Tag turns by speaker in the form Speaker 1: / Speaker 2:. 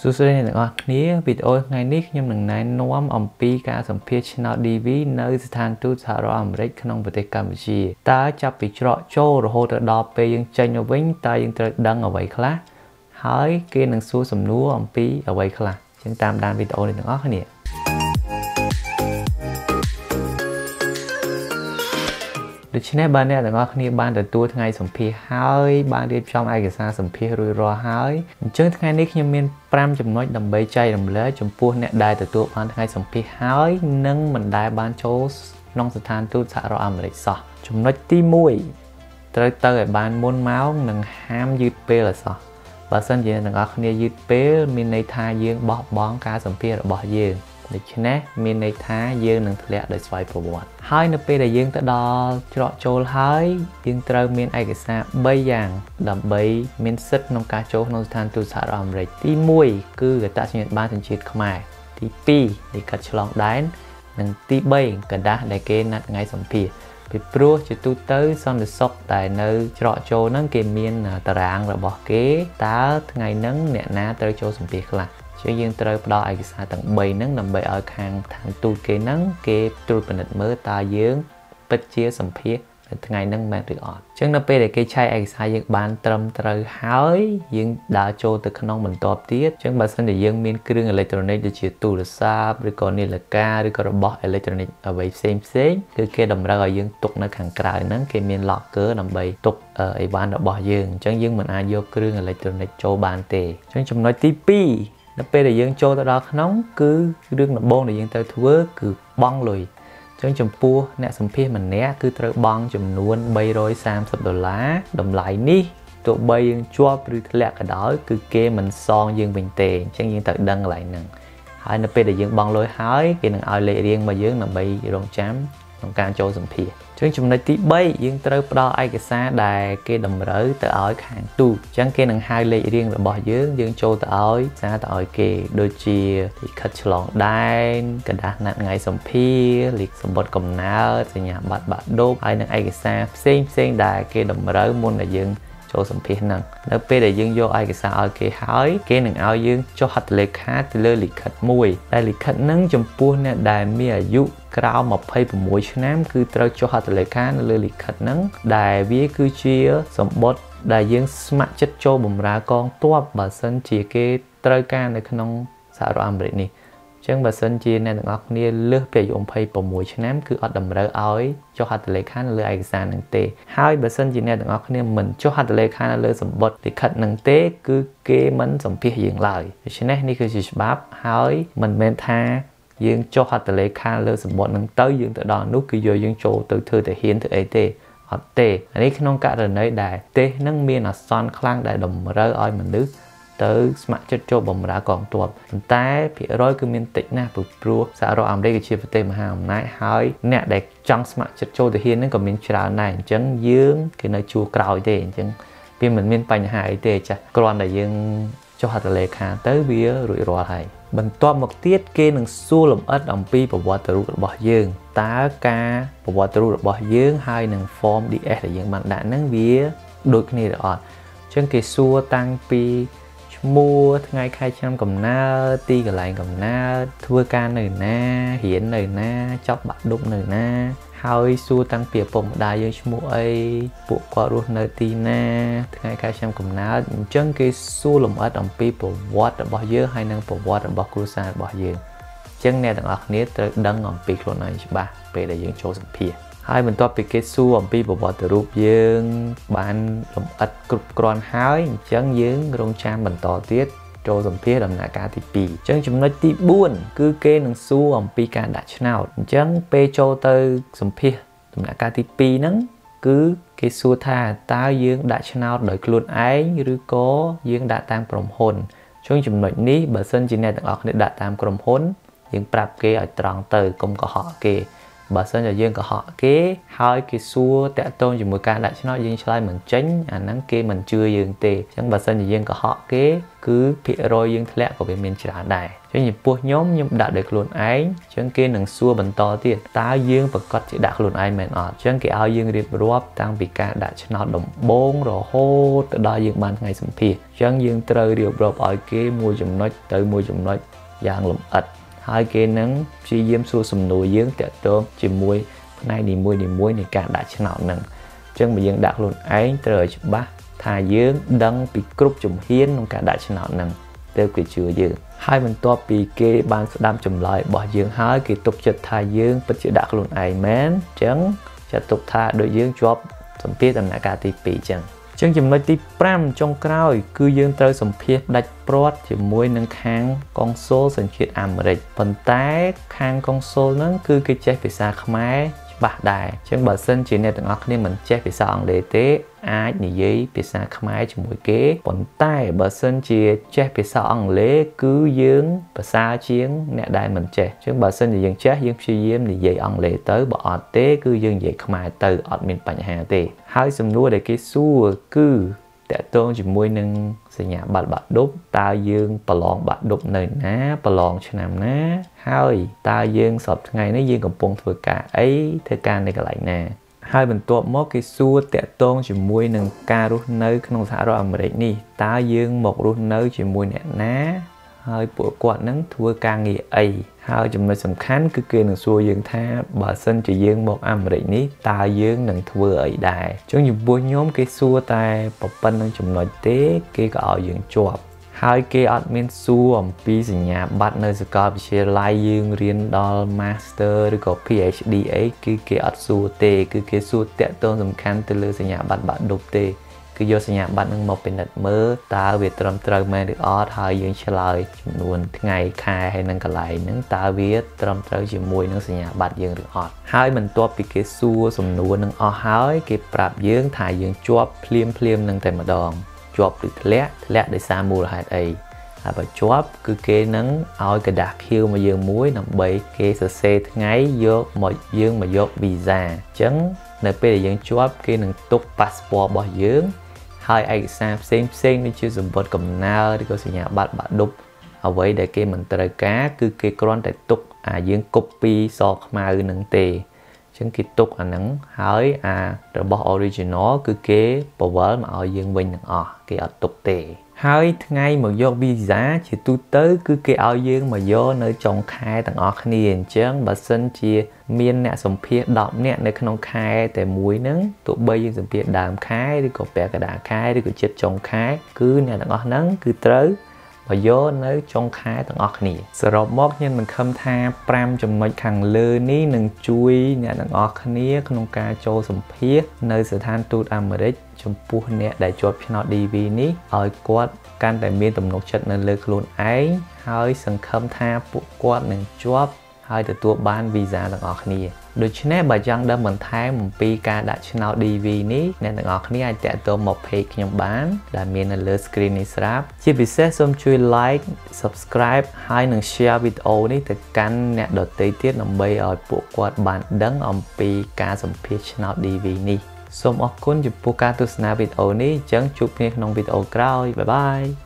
Speaker 1: សួស្តីអ្នកទាំងអស់គ្នាវីដេអូថ្ងៃនេះខ្ញុំនឹងណែនាំអំពីការសម្ភាសន៍ឆ្នោត DV នៅស្ថានទូតសហរដ្ឋអាមេរិកក្នុងប្រទេសកម្ពុជាតើចាប់ពីច្រកចូលរហូតដល់ពេលយើងចេញមកវិញតើយើងត្រូវដឹងអ្វីខ្លះហើយគេនឹងសួរសំណួរអំពីអ្វីខ្លះចឹងតាមដានវីដេអូនេះទាំងអស់គ្នាដូច្នេះបើអ្នកទាំងអស់គ្នាបានទទួលថ្ងៃសម្ភាសន៍ហើយបានរៀបចំឯកសារសម្ភាសន៍រួចរាល់ហើយអញ្ចឹងថ្ងៃនេះខ្ញុំមាន5ចំណុចដើម្បីចែករំលែកចំពោះអ្នកដែលទទួលបានថ្ងៃសម្ភាសន៍ហើយនិងមិនដែលបានចូលក្នុងស្ថានទូតសហរដ្ឋអាមេរិកសោះចំណុចទី1ត្រូវទៅឲ្យបានមុនម៉ោងនិងហាមយឺតពេលអសោះបើសិនជាអ្នកទាំងអស់គ្នាយឺតពេលមានន័យថាយើងបោះបង់ការសម្ភាសន៍របស់យើងដូច្នេះមានន័យថាយើងនឹងធ្លាក់ដោយស្វ័យប្រវត្តិហើយនៅពេលដែលយើងទៅដល់ច្រកចូលហើយយើងត្រូវមានឯកសារ3យ៉ាងដើម្បីមានសិទ្ធិក្នុងការចូលក្នុងស្ថានទូតសហរដ្ឋអាមេរិកទី1គឺអត្តសញ្ញាណប័ណ្ណសញ្ជាតិខ្មែរទី2លិខិតឆ្លងដែននិងទី3กระดาษដែលគេណាត់ថ្ងៃសម្ភាសន៍ពីព្រោះជាទូទៅសន្តិសុខតែនៅច្រកចូលហ្នឹងគេមានតារាងរបស់គេតើថ្ងៃហ្នឹងអ្នកណាត្រូវចូលសម្ភាសន៍ខ្លះយើងត្រូវផ្ដល់ឯកសារទាំង3ហ្នឹងដើម្បីឲ្យខាងឋានទូតគេហ្នឹងគេត្រួតពិនិត្យមើលតើយើងពិតជាសម្ភាសន៍នៅថ្ងៃហ្នឹងមែនឬអត់អញ្ចឹងនៅពេលដែលគេឆែកឯកសារយើងបានត្រឹមត្រូវហើយយើងដើរចូលទៅក្នុងបន្ទាប់ទៀតអញ្ចឹងបើសិនជាយើងមានគ្រឿងអេឡិចត្រូនិកដូចជាទូរស័ព្ទឬក៏នាឡិកាឬក៏របស់អេឡិចត្រូនិកអ្វីផ្សេងគឺគេតម្រូវឲ្យយើងទុកនៅខាងក្រៅហ្នឹងគេមាន locker ដើម្បីទុកអីវ៉ាន់របស់យើងអញ្ចឹងយើងមិនអាចយកគ្រឿងអេឡិចត្រូនិកចូលបានទេអញ្ចឹងចំណុចទី2នៅពេលដែលយើងចូលទៅដល់ក្នុងគឺរឿងដំបូងដែលយើងត្រូវធ្វើគឺបង់លុយអញ្ចឹងចំពោះអ្នកសម្ភាសន៍ម្នាក់គឺត្រូវបង់ចំនួន$330តម្លៃនេះទោះបីយើងជាប់ឬធ្លាក់ក៏ដោយគឺគេមិនសងយើងវិញទេអញ្ចឹងយើងត្រូវដឹងកន្លែងហ្នឹងហើយនៅពេលដែលយើងបង់លុយហើយគេនឹងឲ្យលេខរៀងមកយើងដើម្បីរងចាំក្នុងការចូលសម្ភាសន៍អញ្ចឹងចំណុចទី3យើងត្រូវផ្ដល់ឯកសារដែលគេតម្រូវទៅឲ្យខាងទូតអញ្ចឹងគេនឹងហៅលេខរៀងរបស់យើងចូលទៅឲ្យសារទៅឲ្យគេដូចជាលិខិតឆ្លងដែនកระดาษណាត់ថ្ងៃសម្ភាសន៍លេខសម្បត្តិកំណើតសញ្ញាបត្របាក់ឌុបហើយនឹងឯកសារផ្សេងដែលគេតម្រូវមុនដែលយើងចូលសម្ភាសន៍ហ្នឹងនៅពេលដែលយើងយកឯកសារឲ្យគេហើយគេនឹងឲ្យយើងចុះហត្ថលេខាទៅលើលិខិតមួយដែលលិខិតហ្នឹងចំពោះអ្នកដែលមានអាយុក្រោម26ឆ្នាំគឺត្រូវចុះហត្ថលេខានៅលើលិខិតហ្នឹងដែលវាគឺជាសម្បត្តិដែលយើងស្ម័គ្រចិត្តចូលបម្រើកងទ័ពបើសិនជាគេត្រូវការនៅក្នុងសហរដ្ឋអាមេរិកនេះអញ្ចឹងបើសិនជាអ្នកទាំងអស់គ្នាលើសពីអាយុ26ឆ្នាំគឺអត់តម្រូវឲ្យចុះហត្ថលេខានៅលើឯកសារនឹងទេហើយបើសិនជាអ្នកទាំងអស់គ្នាមិនចុះហត្ថលេខានៅលើសម្បត្តិលិខិតនឹងទេគឺគេមិនសម្ភាសយើងឡើយដូច្នេះនេះគឺជាច្បាប់ហើយមិនមែនថាយើងចុះហត្ថលេខាលើសម្បត្តិនឹងទៅយើងទៅដល់នោះគឺយកយើងចូលទៅធ្វើទៅហ៊ានធ្វើអីទេអត់ទេនេះក្នុងករណីដែលប្រទេសនឹងមានអាសន្នខ្លាំងដែលតម្រូវឲ្យមនុស្សទៅស្ម័គ្រចិត្តចូលបម្រើកងទ័ពប៉ុន្តែភាគរយគឺមានតិចណាស់ព្រោះសហរដ្ឋអាមេរិកគឺជាប្រទេសមហាអំណាចហើយអ្នកដែលចង់ស្ម័គ្រចិត្តចូលទៅហ៊ានហ្នឹងក៏មានច្រើនដែរអញ្ចឹងយើងគេនៅជួរក្រោយទេអញ្ចឹងវាមិនមានបញ្ហាអីទេចាស់គ្រាន់តែយើងចុះហត្ថលេខាទៅវារួចរាល់ហើយបន្ទាប់មកទៀតគេនឹងសួរលម្អិតអំពីប្រវត្តិរូបរបស់យើងតើការប្រវត្តិរូបរបស់យើងហើយនឹង form DS ដែលយើងបានដាក់ហ្នឹងវាដូចគ្នាឬអត់អញ្ចឹងគេសួរតាំងពីឈ្មោះថ្ងៃខែឆ្នាំកំណើតទីកន្លែងកំណើតធ្វើការនៅណារៀននៅណាចប់បាក់ឌុបនៅណាហើយសួរតាំងពីឪពុកម្ដាយយើងឈ្មោះអីពួកគាត់រស់នៅទីណាថ្ងៃខែឆ្នាំកំណើតអញ្ចឹងគេសួរលម្អិតអំពីប្រវត្តិរបស់យើងហើយនិងប្រវត្តិរបស់គ្រួសាររបស់យើងអញ្ចឹងអ្នកទាំងអស់គ្នាត្រូវដឹងអំពីខ្លួនឯងច្បាស់ពេលដែលយើងចូលសម្ភាសន៍ហើយបន្ទាប់ពីគេសួរអំពីប្រវត្តិរូបយើងបានលម្អិតគ្រប់គ្រាន់ហើយអញ្ចឹងយើងរងចាំបន្តទៀតចូលសម្ភាសន៍ដំណាក់កាលទី2អញ្ចឹងចំណុចទី4គឺគេនឹងសួរអំពីការដាក់ឆ្នោតអញ្ចឹងពេលចូលទៅសម្ភាសន៍ដំណាក់កាលទី2ហ្នឹងគឺគេសួរថាតើយើងដាក់ឆ្នោតដោយខ្លួនឯងឬក៏យើងដាក់តាមក្រុមហ៊ុនអញ្ចឹងចំណុចនេះបើសិនជាអ្នកទាំងអស់គ្នាដាក់តាមក្រុមហ៊ុនយើងប្រាប់គេឲ្យត្រង់ទៅកុំកុហកគេបើសិនជាយើងកុហកគេហើយគេសួរតាក់ទងជាមួយការដាក់ឆ្នោតយើងឆ្លើយមិនចេញអាហ្នឹងគេមិនជឿយើងទេអញ្ចឹងបើសិនជាយើងកុហកគេគឺភាគរយយើងធ្លាក់ក៏វាមានច្រើនដែរអញ្ចឹងចំពោះខ្ញុំដាក់ដោយខ្លួនឯងអញ្ចឹងគេនឹងសួរបន្តទៀតតើយើងប្រកាសជាដាក់ខ្លួនឯងមែនអត់អញ្ចឹងគេឲ្យយើងរៀបរាប់តាំងពីការដាក់ឆ្នោតដំបូងរហូតទៅដល់យើងបានថ្ងៃសម្ភាសអញ្ចឹងយើងត្រូវរៀបរាប់ឲ្យគេមួយចំណុចទៅមួយចំណុចយ៉ាងលម្អិតហើយគេនឹងព្យាយាមសួរសំណួរយើងតាក់ទងជាមួយផ្នែកនីមួយៗនៃការដាក់ឆ្នោតហ្នឹងអញ្ចឹងបើយើងដាក់ខ្លួនឯងត្រូវឲ្យច្បាស់ថាយើងដឹងពីគ្រប់ជំហានក្នុងការដាក់ឆ្នោតហ្នឹងទើបគេជឿយើងហើយបន្ទាប់ពីគេបានស្ដាប់ចម្លើយរបស់យើងហើយគេទុកចិត្តថាយើងពិតជាដាក់ខ្លួនឯងមែនអញ្ចឹងចាត់ទុកថាដូចយើងជាប់សម្ភាសដំណាក់កាលទី2អញ្ចឹងចំណុចទី5ចុងក្រោយគឺយើងត្រូវសម្ភាសផ្ដាច់ព្រាត់ជាមួយនឹងខាងកុងស៊ុលសញ្ជាតិអាមេរិកប៉ុន្តែខាងកុងស៊ុលហ្នឹងគឺគេចេះភាសាខ្មែរច្បាស់ដែរអញ្ចឹងបើសិនជាអ្នកទាំងអស់គ្នាមិនចេះភាសាអង់គ្លេសទេអាចនិយាយភាសាខ្មែរជាមួយគេប៉ុន្តែបើសិនជាចេះភាសាអង់គ្លេសគឺយើងភាសាជាងអ្នកដែលមិនចេះអញ្ចឹងបើសិនជាយើងចេះយើងព្យាយាមនិយាយអង់គ្លេសទៅបើអត់ទេគឺយើងនិយាយខ្មែរទៅអត់មានបញ្ហាទេហើយសំណួរដែលគេសួរគឺតាក់ទងជាមួយនឹងសញ្ញាបត្របាក់ឌុបតើយើងប្រឡងបាក់ឌុបនៅណាប្រឡងឆ្នាំណាហើយតើយើងសប្តាហ៍ថ្ងៃនេះយើងកំពុងធ្វើការអីធ្វើការនៅកន្លែងណាហើយបន្ទាប់មកគេសួរតាក់ទងជាមួយនឹងការរស់នៅក្នុងសហរដ្ឋអាមេរិកនេះតើយើងមករស់នៅជាមួយអ្នកណាហើយពួកគាត់នឹងធ្វើការងារអីហើយចំណុចសំខាន់គឺគេនឹងសួរយើងថាបើសិនជាយើងមកអាមេរិកនេះតើយើងនឹងធ្វើអីដែរអញ្ចឹងចំពោះខ្ញុំគេសួរតែប៉ុណ្្នឹងចំណុចទេគេក៏ឲ្យយើងជាប់ហើយគេអត់មានសួរអំពីសញ្ញាបត្រនៅសាកលវិទ្យាល័យយើងរៀនដល់ Master ឬក៏ PhD អីគឺគេអត់សួរទេគឺគេសួរតាក់ទងសំខាន់ទៅលើសញ្ញាបត្របាក់ឌុបទេគឺយកសញ្ញាបត្រនឹងមកពិនិត្យមើលតើវាត្រឹមត្រូវមែនឬអត់ហើយយើងឆ្លើយចំនួនថ្ងៃខែហើយនឹងកន្លែងហ្នឹងតើវាត្រឹមត្រូវជាមួយនឹងសញ្ញាបត្រយើងឬអត់ហើយបន្ទាប់ពីគេសួរសំណួរនឹងអស់ហើយគេប្រាប់យើងថាយើងជាប់ភ្លាមនឹងតែម្ដងជាប់ឬធ្លាក់ដោយសារមូលហេតុអីហើយបើជាប់គឺគេនឹងឲ្យกระดาษខៀវមកយើងមួយដើម្បីគេសរសេរថ្ងៃយកមកយើងមកយកវីសាអញ្ចឹងនៅពេលដែលយើងជាប់គេនឹងទុកប៉ាសពតរបស់យើងហើយឯកសារផ្សេងដូចជាសម្បត្តិកំណើតឬក៏សញ្ញាបត្របាក់ឌុបអ្វីដែលគេមិនត្រូវការគឺគេគ្រាន់តែទុកយើង copy សខ្មៅនឹងទេអញ្ចឹងគេទុកអាហ្នឹងហើយរបស់ original គឺគេបវល់មកឲ្យយើងវិញទាំងអស់គេអត់ទុកទេហើយថ្ងៃមកយកវីសាជាទូទៅគឺគេឲ្យយើងមកយកនៅចុងខែទាំងអស់គ្នាអញ្ចឹងបើសិនជាមានអ្នកសម្ភាស10នាក់នៅក្នុងខែតែមួយហ្នឹងទោះបីយើងសម្ភាសដើមខែឬក៏ពាក់កណ្ដាលខែឬក៏ជិតចុងខែគឺអ្នកទាំងអស់ហ្នឹងគឺត្រូវមកយកនៅចុងខែទាំងអស់គ្នាសរុបមកខ្ញុំនឹងខំថា5ចំណុចខាងលើនេះនឹងជួយអ្នកទាំងអស់គ្នាក្នុងការចូលសម្ភាសនៅស្ថានទូតអាមេរិកចំពោះអ្នកដែលជាប់ឆ្នោត DV នេះឲ្យគាត់កាន់តែមានទំនុកចិត្តនៅលើខ្លួនឯងហើយសង្ឃឹមថាពួកគាត់នឹងជាប់ហើយទទួលបានវីសាទាំងអស់គ្នាដូច្នេះបើចង់ដឹងបន្ថែមអំពីការដាក់ឆ្នោត DV នេះអ្នកទាំងអស់គ្នាអាចតាក់ទងមក page ខ្ញុំបានដែលមាននៅលើ screen នេះស្រាប់ជាពិសេសសូមជួយ like subscribe ហើយនិង share វីដេអូនេះទៅកាន់អ្នកដទៃទៀតដើម្បីឲ្យពួកគាត់បានដឹងអំពីការសម្ភាសឆ្នោត DV នេះសូមអរគុណចំពោះការទស្សនាវីដេអូនេះអញ្ចឹងជួបគ្នាក្នុងវីដេអូក្រោយបាយបាយ